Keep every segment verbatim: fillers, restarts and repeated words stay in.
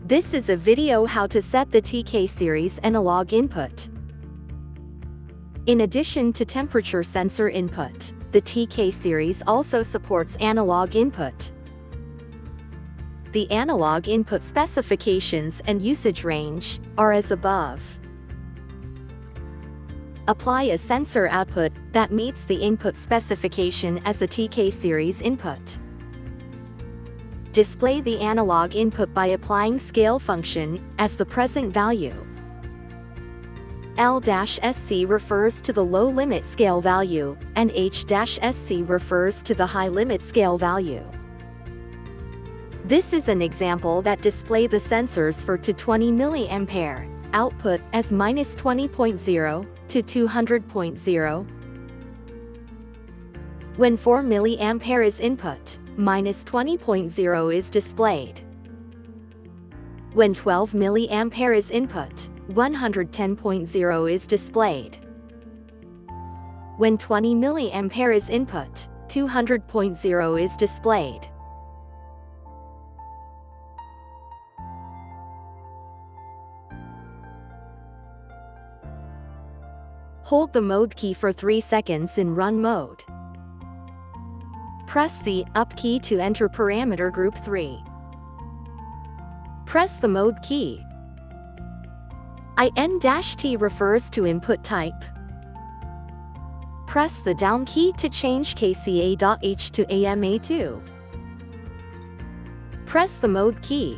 This is a video how to set the T K series analog input. In addition to temperature sensor input, the T K series also supports analog input. The analog input specifications and usage range are as above. Apply a sensor output that meets the input specification as a T K series input. Display the analog input by applying scale function as the present value. L S C refers to the low limit scale value, and H S C refers to the high limit scale value. This is an example that display the sensors for to twenty milliampere output as minus twenty point zero to two hundred point zero. When four milliampere is input, minus twenty point zero is displayed. When twelve milliampere is input, one hundred ten point zero is displayed. When twenty milliampere is input, two hundred point zero is displayed. Hold the mode key for three seconds in run mode. Press the up key to enter parameter group three. Press the mode key. I N T refers to input type. Press the down key to change K C A H to A M A two. Press the mode key.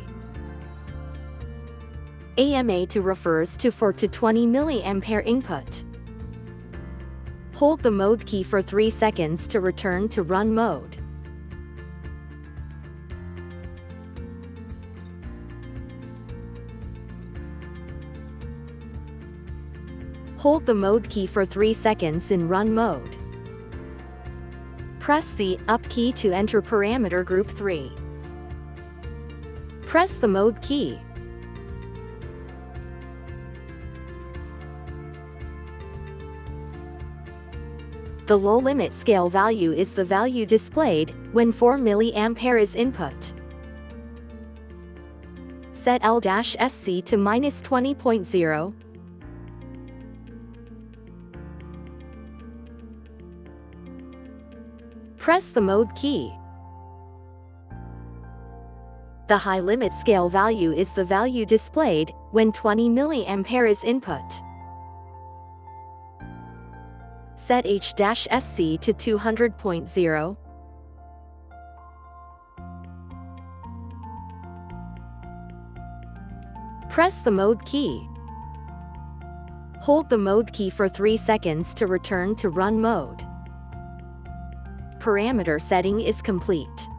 A M A two refers to four to twenty milliampere input. Hold the mode key for three seconds to return to run mode. Hold the mode key for three seconds in run mode. Press the up key to enter parameter group three. Press the mode key. The low limit scale value is the value displayed when four milliampere is input. Set L S C to minus twenty point zero. Press the mode key. The high limit scale value is the value displayed when twenty milliampere is input. Set H S C to two hundred point zero. Press the mode key. Hold the mode key for three seconds to return to run mode. Parameter setting is complete.